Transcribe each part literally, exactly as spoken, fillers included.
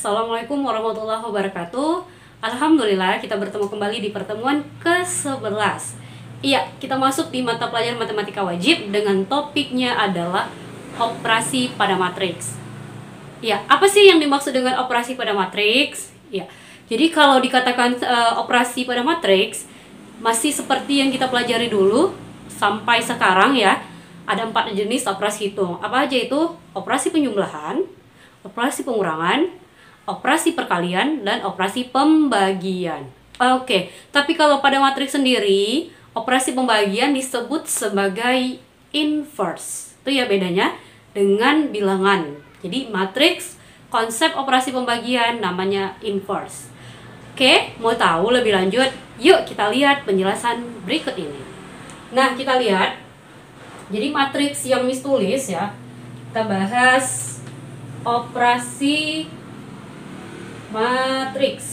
Assalamualaikum warahmatullahi wabarakatuh. Alhamdulillah kita bertemu kembali di pertemuan ke sebelas. Iya, kita masuk di mata pelajaran matematika wajib dengan topiknya adalah operasi pada matriks. Ya, apa sih yang dimaksud dengan operasi pada matriks? Ya, jadi kalau dikatakan uh, operasi pada matriks masih seperti yang kita pelajari dulu sampai sekarang ya. Ada empat jenis operasi hitung. Apa aja itu? Operasi penjumlahan, operasi pengurangan, operasi perkalian, dan operasi pembagian. Oke, tapi kalau pada matriks sendiri, operasi pembagian disebut sebagai inverse. Itu ya bedanya dengan bilangan. Jadi matriks, konsep operasi pembagian namanya inverse. Oke, mau tahu lebih lanjut? Yuk kita lihat penjelasan berikut ini. Nah, kita lihat. Jadi matriks yang Miss tulis ya, kita bahas operasi matriks.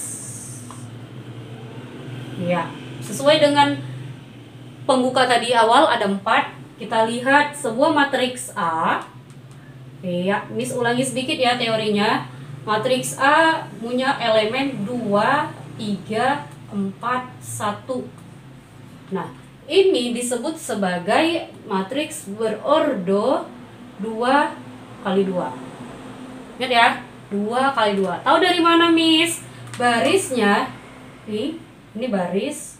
Ya, sesuai dengan pembuka tadi awal ada empat. Kita lihat sebuah matriks A. Ya, Miss ulangi sedikit ya teorinya. Matriks A punya elemen dua, tiga, empat, satu. Nah, ini disebut sebagai matriks berordo dua kali dua. Ingat ya, dua kali dua. Tahu dari mana, Miss? Barisnya, nih, ini baris.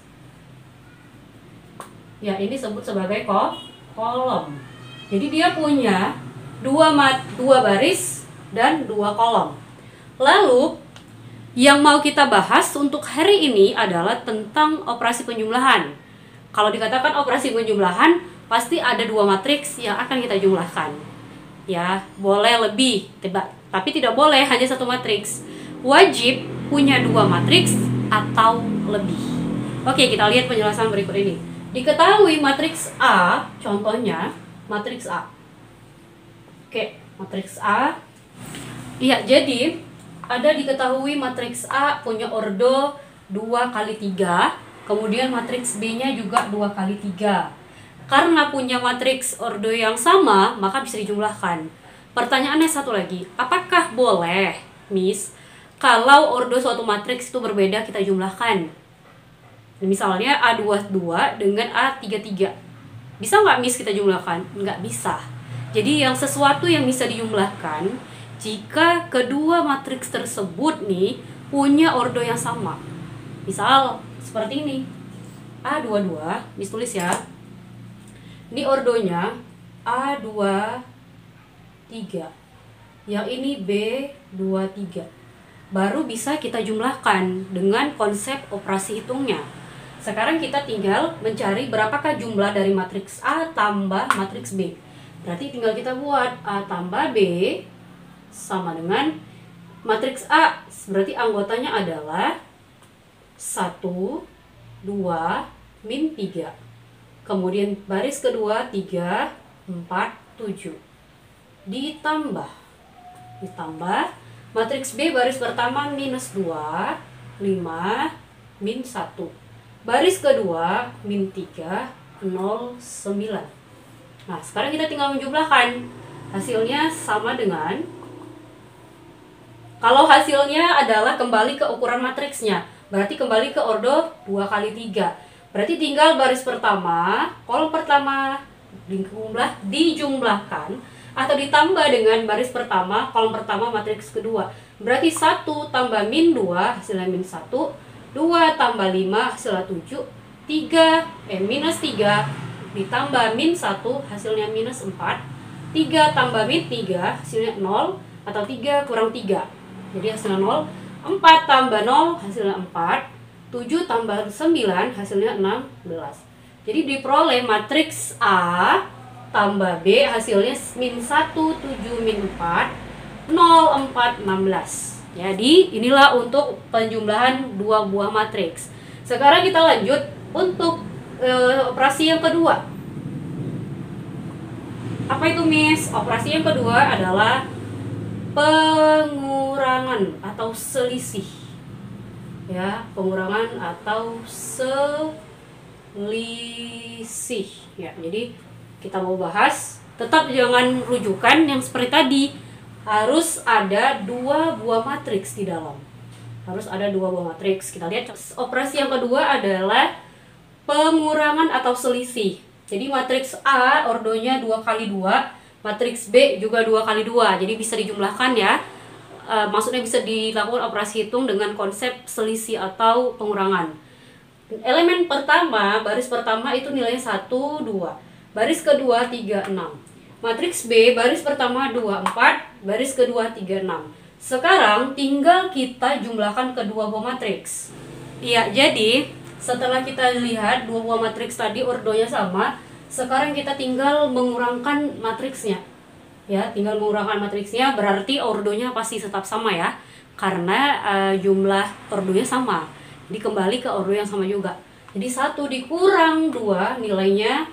Ya, ini disebut sebagai kol kolom. Jadi dia punya dua mat dua baris dan dua kolom. Lalu, yang mau kita bahas untuk hari ini adalah tentang operasi penjumlahan. Kalau dikatakan operasi penjumlahan, pasti ada dua matriks yang akan kita jumlahkan. Ya, boleh lebih, tapi tidak boleh hanya satu matriks. Wajib punya dua matriks atau lebih. Oke, kita lihat penjelasan berikut ini. Diketahui matriks A, contohnya matriks A. Oke, matriks A. Iya, jadi ada diketahui matriks A punya ordo dua kali tiga, kemudian matriks B-nya juga dua kali tiga. Karena punya matriks ordo yang sama, maka bisa dijumlahkan. Pertanyaannya satu lagi, apakah boleh, Miss, kalau ordo suatu matriks itu berbeda kita jumlahkan? Misalnya A dua puluh dua dengan A tiga puluh tiga. Bisa nggak, Miss, kita jumlahkan? Nggak bisa. Jadi yang sesuatu yang bisa dijumlahkan jika kedua matriks tersebut nih punya ordo yang sama. Misal seperti ini, A dua puluh dua, Miss tulis ya. Ini ordonya A dua puluh tiga. Yang ini B dua puluh tiga. Baru bisa kita jumlahkan dengan konsep operasi hitungnya. Sekarang kita tinggal mencari berapakah jumlah dari matriks A tambah matriks B. Berarti tinggal kita buat A tambah B sama dengan matriks A. Berarti anggotanya adalah satu, dua, min tiga. Kemudian baris kedua tiga, empat, tujuh. Ditambah. Ditambah matriks B baris pertama minus dua, lima, min satu. Baris kedua min tiga, nol, sembilan. Nah, sekarang kita tinggal menjumlahkan. Hasilnya sama dengan, kalau hasilnya adalah kembali ke ukuran matriksnya, berarti kembali ke ordo dua kali tiga. Berarti tinggal baris pertama, kolom pertama dijumlah, dijumlahkan atau ditambah dengan baris pertama, kolom pertama matriks kedua. Berarti satu tambah min dua hasilnya min satu, dua tambah lima hasilnya tujuh, tiga eh minus tiga ditambah min satu hasilnya minus empat, tiga tambah min tiga hasilnya nol atau tiga kurang tiga. Jadi hasilnya nol, empat tambah nol hasilnya empat, tujuh tambah sembilan hasilnya enam belas. Jadi diperoleh matriks A tambah B hasilnya min satu, tujuh, min empat, nol, empat, enam belas. Jadi inilah untuk penjumlahan dua buah matriks. Sekarang kita lanjut untuk e, operasi yang kedua. Apa itu, Miss? Operasi yang kedua adalah pengurangan atau selisih. Ya, pengurangan atau selisih. Ya, jadi kita mau bahas, tetap jangan rujukan yang seperti tadi. harus ada dua buah matriks di dalam. Harus ada dua buah matriks. Kita lihat operasi yang kedua adalah pengurangan atau selisih. Jadi matriks A ordonya dua kali dua, matriks B juga dua kali dua. Jadi bisa dijumlahkan ya. E, maksudnya bisa dilakukan operasi hitung dengan konsep selisih atau pengurangan. Elemen pertama, baris pertama itu nilainya satu, dua. Baris kedua tiga, enam. Matriks B baris pertama dua, empat, baris kedua tiga, enam. Sekarang tinggal kita jumlahkan kedua buah matriks. Iya, jadi setelah kita lihat dua buah matriks tadi ordonya sama, sekarang kita tinggal mengurangkan matriksnya. Ya, tinggal mengurangkan matriksnya berarti ordonya pasti tetap sama ya. Karena uh, jumlah ordonya sama. Jadi kembali ke ordo yang sama juga. Jadi satu dikurang dua nilainya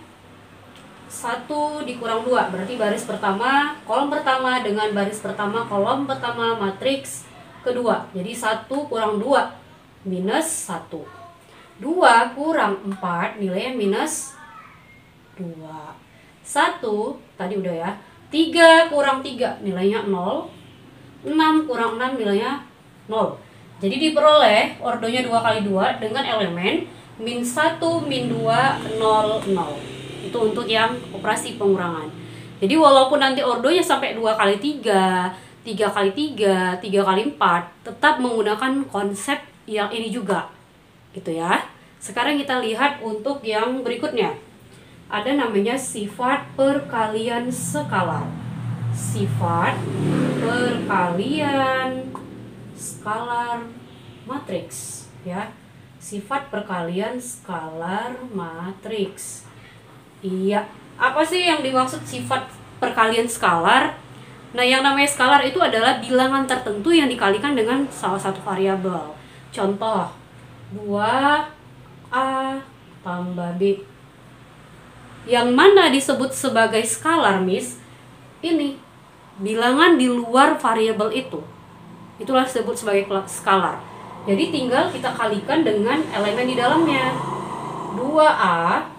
satu dikurang dua, berarti baris pertama, kolom pertama dengan baris pertama, kolom pertama, matriks kedua. Jadi satu kurang dua, minus satu. dua kurang empat, nilainya minus dua. satu, tadi udah ya. tiga kurang tiga, nilainya nol. enam kurang enam, nilainya nol. Jadi diperoleh ordonya dua kali dua dengan elemen min satu, min dua, nol, nol. Itu untuk yang operasi pengurangan. Jadi walaupun nanti ordonya sampai dua kali tiga, tiga kali tiga, tiga kali empat, tetap menggunakan konsep yang ini juga. Gitu ya. Sekarang kita lihat untuk yang berikutnya. Ada namanya sifat perkalian skalar. Sifat perkalian skalar matriks ya. Sifat perkalian skalar matriks. Iya, apa sih yang dimaksud sifat perkalian skalar? Nah, yang namanya skalar itu adalah bilangan tertentu yang dikalikan dengan salah satu variabel. Contoh, dua A tambah B. Yang mana disebut sebagai skalar, Miss? Ini, bilangan di luar variabel itu. Itulah disebut sebagai skalar. Jadi tinggal kita kalikan dengan elemen di dalamnya. dua A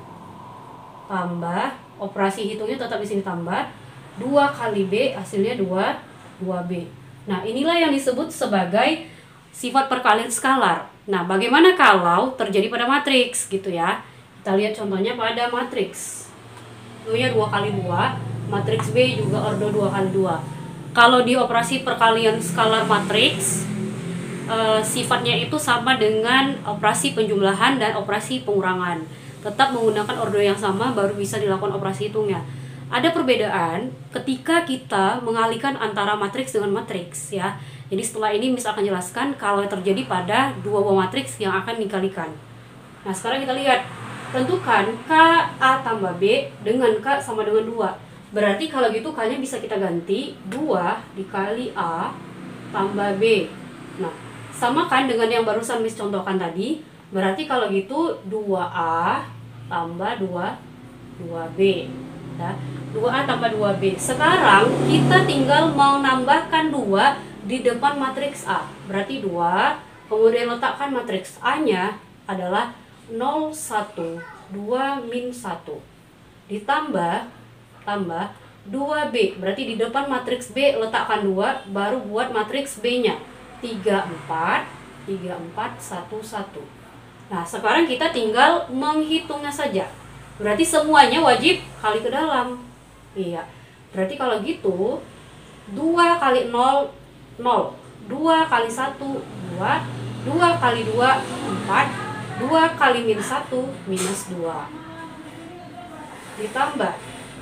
tambah, operasi hitungnya tetap di sini tambah, dua kali B hasilnya dua, dua B. Nah, inilah yang disebut sebagai sifat perkalian skalar. Nah, bagaimana kalau terjadi pada matriks gitu ya? Kita lihat contohnya pada matriks. Hitungnya dua kali dua, matriks B juga ordo dua kali dua. Kalau di operasi perkalian skalar matriks, e, sifatnya itu sama dengan operasi penjumlahan dan operasi pengurangan. Tetap menggunakan ordo yang sama baru bisa dilakukan operasi hitungnya. Ada perbedaan ketika kita mengalihkan antara matriks dengan matriks ya. Jadi setelah ini Miss akan jelaskan kalau terjadi pada dua buah matriks yang akan dikalikan. Nah, sekarang kita lihat. Tentukan K A tambah B dengan K sama dengan dua. Berarti kalau gitu K-nya bisa kita ganti dua dikali A tambah B. Nah, sama kan dengan yang barusan Miss contohkan tadi. Berarti kalau gitu dua A tambah dua, dua B. Ya, dua A tambah dua B. Sekarang kita tinggal mau nambahkan dua di depan matriks A. Berarti dua, kemudian letakkan matriks A-nya adalah nol, satu, dua, min satu. Ditambah, tambah dua B. Berarti di depan matriks B letakkan dua, baru buat matriks B-nya. tiga, empat, tiga, empat, satu, satu. Nah, sekarang kita tinggal menghitungnya saja. Berarti semuanya wajib kali ke dalam. Iya. Berarti kalau gitu, dua kali nol, nol. dua kali satu, dua. dua kali dua, empat. dua kali min satu, minus dua. Ditambah.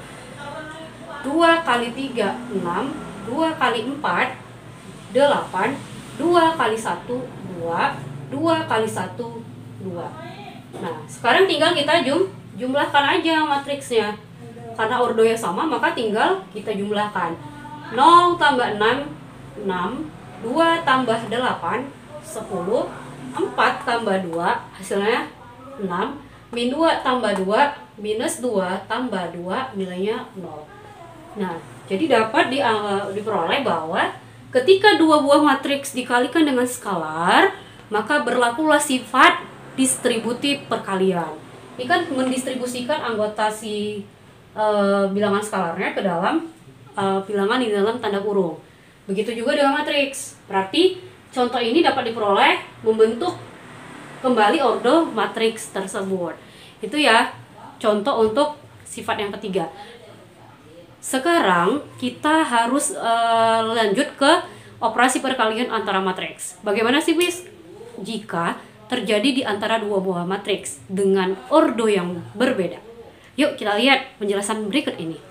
dua kali tiga, enam. dua kali empat, delapan. dua kali satu, dua. dua kali satu, dua. Nah, sekarang tinggal kita jum, jumlahkan aja matriksnya. Karena ordonya sama, maka tinggal kita jumlahkan. nol tambah enam, enam. dua tambah delapan, sepuluh. empat tambah dua, hasilnya enam. Min dua tambah dua, minus dua tambah dua, nilainya nol. Nah, jadi dapat di, uh, diperoleh bahwa ketika dua buah matriks dikalikan dengan skalar, maka berlakulah sifat distributif perkalian. Ini kan mendistribusikan anggota si e, bilangan skalarnya ke dalam e, bilangan di dalam tanda kurung. Begitu juga dengan matriks. Berarti contoh ini dapat diperoleh membentuk kembali ordo matriks tersebut. Itu ya contoh untuk sifat yang ketiga. Sekarang kita harus uh, lanjut ke operasi perkalian antara matriks. Bagaimana sih, Miss? Jika terjadi di antara dua buah matriks dengan ordo yang berbeda. Yuk kita lihat penjelasan berikut ini.